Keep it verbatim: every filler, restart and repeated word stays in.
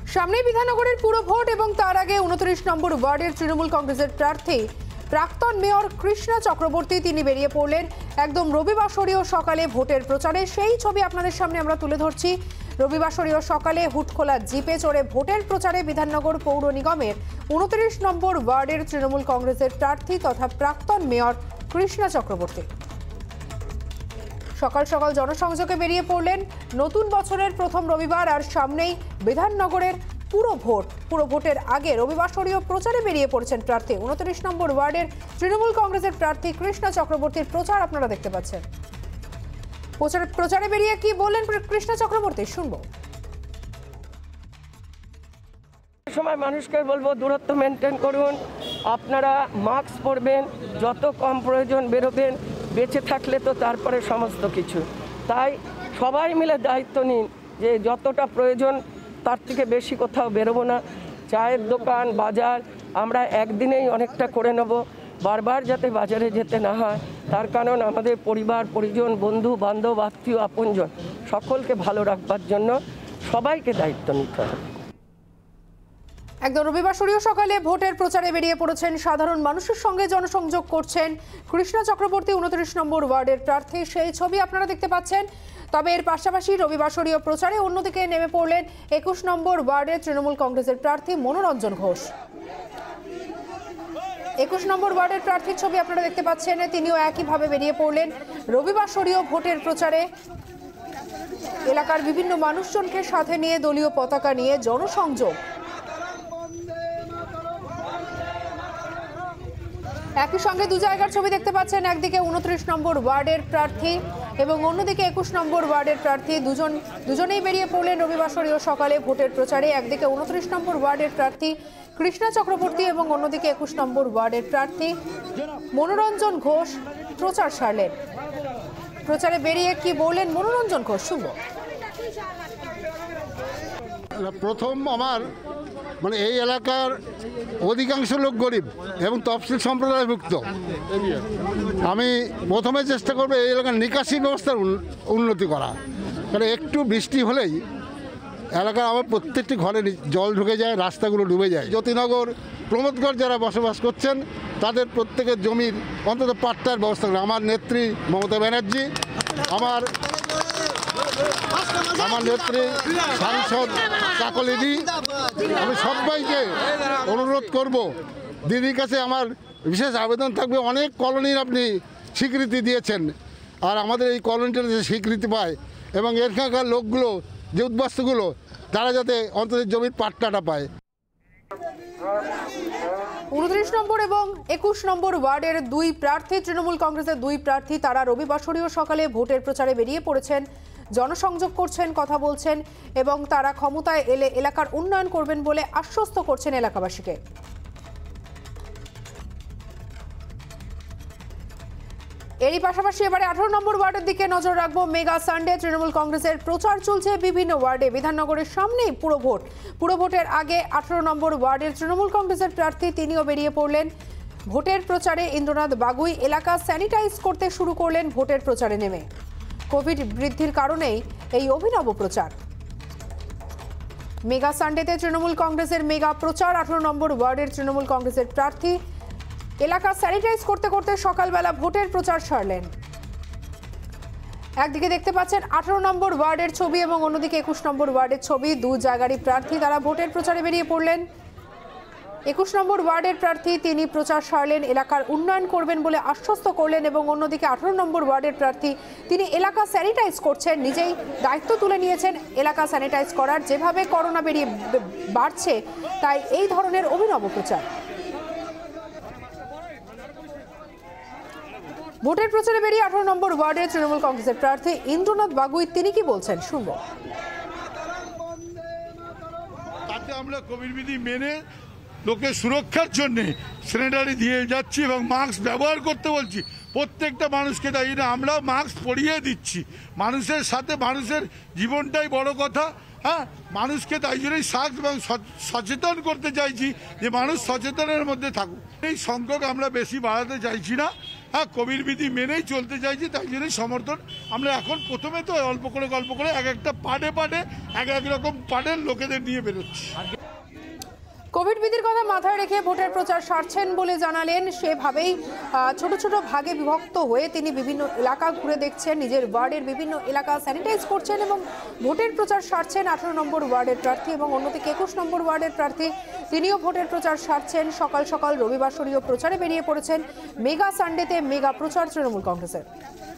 সামনে বিধাননগরের পুরো ভোট এবং তার আগে উনত্রিশ নম্বর ওয়ার্ডের তৃণমূল কংগ্রেসের প্রার্থী প্রাক্তন মেয়র কৃষ্ণা চক্রবর্তী তিনি বেরিয়ে পড়লেন একদম রবিবাসরীয় সকালে ভোটের প্রচারে। সেই ছবি আপনাদের সামনে আমরা তুলে ধরছি। রবিবাসরীয় সকালে হুটখোলা জিপে চড়ে ভোটের প্রচারে বিধাননগর পৌর নিগমের উনত্রিশ নম্বর ওয়ার্ডের তৃণমূল কংগ্রেসের প্রার্থী তথা প্রাক্তন মেয়র কৃষ্ণা চক্রবর্তী সকাল সকাল জনসংযোগে বেরিয়ে পড়লেন। নতুন বছরের প্রথম রবিবার আর সামনেই বিধাননগরের পুরো ভোট। পুরো ভোটের আগে রবিবাসরীয় প্রচারে বেরিয়ে পড়েছেন প্রার্থী উনত্রিশ নম্বর ওয়ার্ডের তৃণমূল কংগ্রেসের প্রার্থী কৃষ্ণা চক্রবর্তীর প্রচার আপনারা দেখতে পাচ্ছেন। প্রচারে বেরিয়ে কি বললেন কৃষ্ণা চক্রবর্তী শুনবো। সময় মানুষকে বলবো দূরত্ব মেনটেন করুন, আপনারা মাস্ক পরবেন, যত কম প্রয়োজন বেরোবেন, বেঁচে থাকলে তো তারপরে সমস্ত কিছু। তাই সবাই মিলে দায়িত্ব নিন যে যতটা প্রয়োজন তার থেকে বেশি কোথাও বেরোবো না। চায়ের দোকান বাজার আমরা একদিনেই অনেকটা করে নেব, বারবার যাতে বাজারে যেতে না হয় তার কারণ আমাদের পরিবার পরিজন বন্ধু বান্ধব আত্মীয় আপনজন সকলকে ভালো রাখবার জন্য সবাইকে দায়িত্ব নিতে হবে। একদম রবিবাসরীয় সকালে ভোটের প্রচারে বেরিয়ে পড়েছেন, সাধারণ মানুষের সঙ্গে জনসংযোগ করছেন কৃষ্ণা চক্রবর্তী উনত্রিশ নম্বর ওয়ার্ডের প্রার্থী। সেই ছবি আপনারা দেখতে পাচ্ছেন। তবে এর পাশাপাশি রবিবাসরীয় প্রচারে অন্যদিকে নেমে পড়লেন একুশ নম্বর ওয়ার্ডের তৃণমূল কংগ্রেসের প্রার্থী মনোরঞ্জন ঘোষ। একুশ নম্বর ওয়ার্ডের প্রার্থীর ছবি আপনারা দেখতে পাচ্ছেন। তিনিও একইভাবে বেরিয়ে পড়লেন রবিবাসরীয় ভোটের প্রচারে। এলাকার বিভিন্ন মানুষজনকে সাথে নিয়ে দলীয় পতাকা নিয়ে জনসংযোগ। একই সঙ্গে দু জায়গার ছবি দেখতে পাচ্ছেন, একদিকে উনত্রিশ নম্বর ওয়ার্ডের প্রার্থী এবং অন্যদিকে একুশ নম্বর ওয়ার্ডের প্রার্থী। দুজন দুজনেই বেরিয়ে পড়লেন রবিবাসরীয় সকালে ভোটের প্রচারে। একদিকে উনত্রিশ নম্বর ওয়ার্ডের প্রার্থী কৃষ্ণা চক্রবর্তী এবং অন্যদিকে একুশ নম্বর ওয়ার্ডের প্রার্থী মনোরঞ্জন ঘোষ প্রচার সারলেন। প্রচারে বেরিয়ে কি বললেন মনোরঞ্জন ঘোষ শুনব। প্রথম আমার মানে এই এলাকার অধিকাংশ লোক গরিব এবং তফসিল সম্প্রদায়ভুক্ত। আমি প্রথমে চেষ্টা করবো এই এলাকার নিকাশি ব্যবস্থার উন্নতি করা, কারণ একটু বৃষ্টি হলেই এলাকার আমার প্রত্যেকটি ঘরে জল ঢুকে যায়, রাস্তাগুলো ডুবে যায়। জ্যোতিনগর প্রমোদগড় যারা বসবাস করছেন তাদের প্রত্যেকের জমির অন্তত পাট্টার ব্যবস্থা করে আমার নেত্রী মমতা ব্যানার্জি, আমার আমার নেত্রী সাংসদ কাকলিদি, আমি সবাইকে অনুরোধ করব, দিদির কাছে আমার বিশেষ আবেদন থাকবে। অনেক কলোনির আপনি স্বীকৃতি দিয়েছেন, আর আমাদের এই কলোনিটা যে স্বীকৃতি পায় এবং এখানকার লোকগুলো যে উদ্বাস্তুগুলো তারা যাতে অন্তত জমির পাট্টাটা পায়। উনত্রিশ নম্বর এবং একুশ নম্বর ওয়ার্ডের দুই প্রার্থী তৃণমূল কংগ্রেসের দুই প্রার্থী তারা রবিবাসরীয় সকালে ভোটের প্রচারে বেরিয়ে পড়েছেন, জনসংযোগ করছেন, কথা বলছেন এবং তারা ক্ষমতায় এলে এলাকার উন্নয়ন করবেন বলে আশ্বস্ত করছেন এলাকাবাসীকে। এরই পাশাপাশি এবারে আঠারো নম্বর ওয়ার্ডের দিকে নজর রাখবো। মেগা সানডে তৃণমূল কংগ্রেসের প্রচার চলছে বিভিন্ন ওয়ার্ডে। বিধাননগরের সামনেই পুরো ভোট। পুরো ভোটের আগে আঠারো নম্বর ওয়ার্ডের তৃণমূল কংগ্রেসের প্রার্থী তিনিও বেরিয়ে পড়লেন ভোটের প্রচারে। ইন্দ্রনাথ বাগুই এলাকা স্যানিটাইজ করতে শুরু করলেন ভোটের প্রচারে নেমে। কোভিড বৃদ্ধির কারণেই এই অভিনব প্রচার। মেগা সানডেতে তৃণমূল কংগ্রেসের মেগা প্রচার। আঠারো নম্বর ওয়ার্ডের তৃণমূল কংগ্রেসের প্রার্থী এলাকা স্যানিটাইজ করতে করতে সকালবেলা ভোটের প্রচার সারলেন। একদিকে দেখতে পাচ্ছেন আঠারো নম্বর ওয়ার্ডের ছবি এবং অন্যদিকে একুশ নম্বর ওয়ার্ডের ছবি। দু জায়গারই প্রার্থী তারা ভোটের প্রচারে বেরিয়ে পড়লেন। একুশ নম্বর ওয়ার্ডের প্রার্থী তিনি প্রচার সারলেন, এলাকার উন্নয়ন করবেন বলে আশ্বস্ত করলেন এবং অন্যদিকে আঠারো নম্বর ওয়ার্ডের প্রার্থী তিনি এলাকা স্যানিটাইজ করছেন, নিজেই দায়িত্ব তুলে নিয়েছেন এলাকা স্যানিটাইজ করার। যেভাবে করোনা বেরিয়ে বাড়ছে তাই এই ধরনের অভিনব প্রচার। ভোটের প্রচারে বেরিয়ে আঠারো নম্বর ওয়ার্ডের তৃণমূল কংগ্রেসের প্রার্থী ইন্দ্রনাথ বাগুই তিনি কি বলছেন শুনবো। তাতে আমরা কোভিড বিধি মেনে লোকের সুরক্ষার জন্যে স্যানিটারি দিয়ে যাচ্ছি এবং মাস্ক ব্যবহার করতে বলছি প্রত্যেকটা মানুষকে। তাই না আমরাও মাস্ক পরিয়ে দিচ্ছি। মানুষের সাথে মানুষের জীবনটাই বড় কথা। হ্যাঁ, মানুষকে তাই জন্যই সাজ এবং সচেতন করতে চাইছি যে মানুষ সচেতনের মধ্যে থাকুক। এই সংখ্যক আমরা বেশি বাড়াতে চাইছি না, হ্যাঁ কোভিড বিধি মেনেই চলতে চাইছি, তাই জন্যই সমর্থন। আমরা এখন প্রথমে তো অল্প করে গল্প করে এক একটা পার্টে পার্টে এক এক রকম পার্টের লোকেদের নিয়ে বেরোচ্ছি। কোভিড বিধির কথা মাথায় রেখে ভোটের প্রচার সারছেন বলে জানালেন। সেভাবেই ছোট ছোট ভাগে বিভক্ত হয়ে তিনি বিভিন্ন এলাকা ঘুরে দেখছেন, নিজের ওয়ার্ডের বিভিন্ন এলাকা স্যানিটাইজ করছেন এবং ভোটের প্রচার সারছেন। আঠারো নম্বর ওয়ার্ডের প্রার্থী এবং অন্যদিকে একুশ নম্বর ওয়ার্ডের প্রার্থী তিনিও ভোটের প্রচার সারছেন। সকাল সকাল রবিবাসরীয় প্রচারে বেরিয়ে পড়েছেন। মেগা সানডেতে মেগা প্রচার তৃণমূল কংগ্রেসের।